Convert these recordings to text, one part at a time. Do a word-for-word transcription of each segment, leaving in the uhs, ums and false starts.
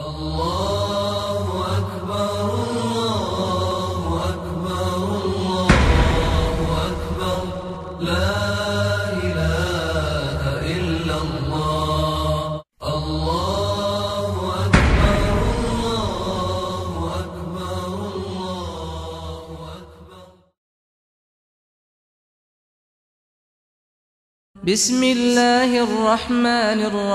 الله أكبر الله أكبر الله أكبر لا إله إلا الله الله أكبر الله أكبر الله أكبر. بسم الله الرحمن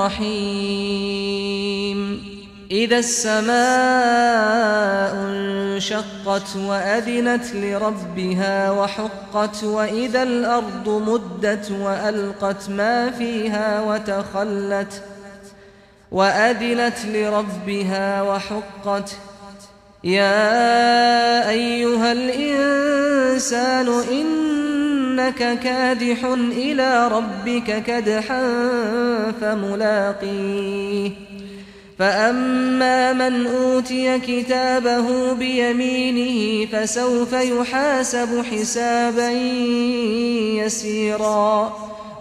الرحيم. إذا السماء انشقت وأذنت لربها وحقت وإذا الأرض مدت وألقت ما فيها وتخلت وأذنت لربها وحقت. يا أيها الإنسان إنك كادح إلى ربك كدحا فملاقيه. فأما من أوتي كتابه بيمينه فسوف يحاسب حسابا يسيرا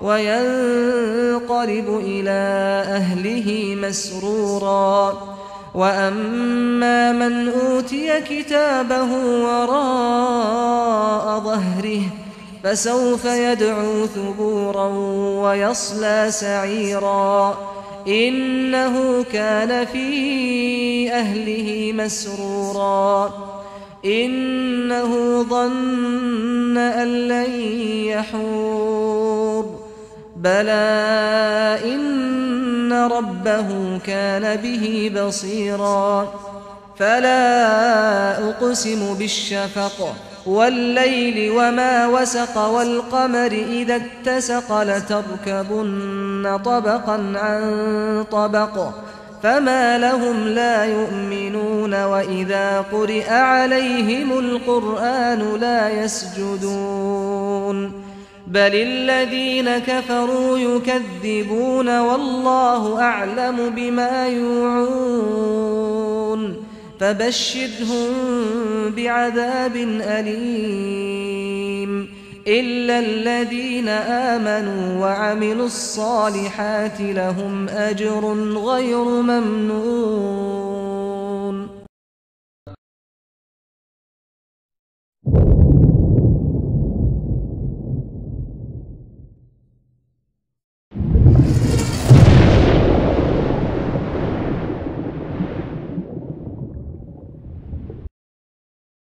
وينقلب إلى أهله مسرورا. وأما من أوتي كتابه وراء ظهره فسوف يدعو ثبورا ويصلى سعيرا إنه كان في أهله مسرورا إنه ظن أن لن يحور بلى إن ربه كان به بصيرا. فلا أقسم بالشفق والليل وما وسق والقمر إذا اتسق لتركبن طبقا عن طبق فما لهم لا يؤمنون وإذا قرئ عليهم القرآن لا يسجدون بل الذين كفروا يكذبون والله أعلم بما يوعون فبشرهم بعذاب أليم إلا الذين آمنوا وعملوا الصالحات لهم أجر غير ممنون.